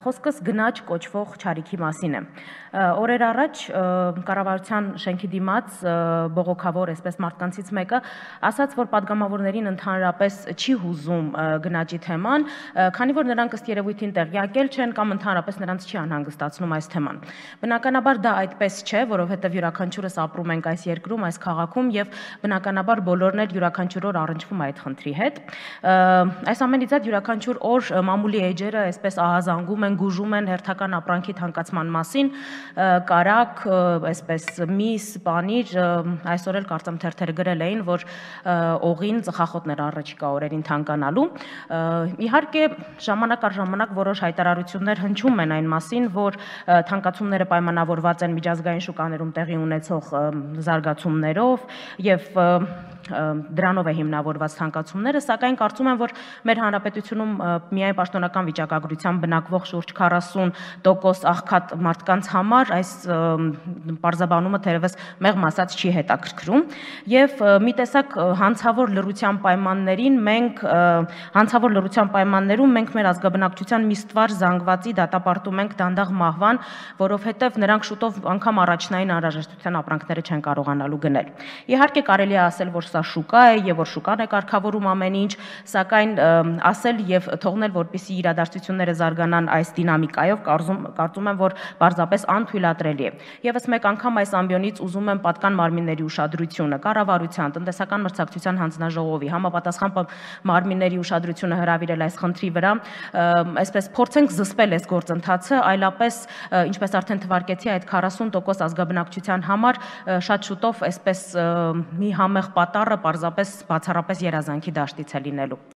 Խոսքս գնաճ կոչվող չարիքի մասին է։ Օրեր առաջ կառավարության շենքի դիմաց բողոքավոր այսպես մարդկանցից մեկը ասաց, որ падգամավորներին ընդհանրապես չի հուզում գնաճի թեման, քանի որ նրանք ըստ երևույթին տեղյակել չեն կամ ընդհանրապես նրանց չի անհանգստացնում այս թեման։ Բնականաբար դա այդպես չէ, որովհետև յուրաքանչյուրս ապրում ենք այս երկրում, այս քաղաքում եւ բնականաբար բոլորն էլ յուրաքանչյուր օր առնչվում այդ խնդրի հետ։ Այս ամենից այդ յուրաքանչյուր օր մամուլի էջերը այսպես ահազանգում են, գուժում են հերթական ապրանքի թանկացման մասին, կարակ, այսպես միս, պանիր, այսօր էլ կարծեմ թերթերը գրել էին, որ օղին ծխախոտներ առաջիկա օրերին թանկանալու։ Իհարկե ժամանակ առ ժամանակ որոշ հայտարարություններ հնչում են այն մասին, որ թանկացումները պայմանավորված են միջազգային շուկաներում տեղի ունեցող զարգացումներով եւ դրանով է հիմնավորված թանկացումները, սակայն կարծում եմ, որ մեր հանրապետությունում միայն պաշտոնական վիճակագրությամբ բնակվող շուրջ 40% աղքատ մարդկանց համար այս պարզաբանումը թերևս մեղմ ասած չի հետաքրքրում եւ մի տեսակ հանցավոր լռության պայմաններում մենք մեր ազգաբնակչության մի ստվար զանգվածի դատապարտում ենք դանդաղ մահվան, որովհետեւ նրանք շուտով անգամ առաջնային անհրաժեշտության ապրանքները չեն կարողանալու գնել։ Իհարկե կարելի է ասել, որ սա շուկա է եւ որ շուկան է կարգավորում ամեն ինչ, սակայն ասել եւ թողնել, որպեսզի իրադարձությունները զարգանան այս դինամիկայով, կարծում եմ, որ պարզապես անթույլատրելի է։ Եվս մեկ անգամ այս ամբիոնից ուզում եմ պատկան մարմինների ուշադրությունը, կառավարության, տնտեսական մրցակցության հանձնաժողովի, համապատասխան մարմինների ուշադրությունը հրավիրել այս խնդրի վրա, այսպես փորձենք զսպել այս գործընթացը, այլապես, ինչպես արդեն թվարկեցի, այդ 40% ազգաբնակչության համար շատ շուտով այսպես մի համեղ պատառը պարզապես բացառապես երազանքի դաշտից է լինելու։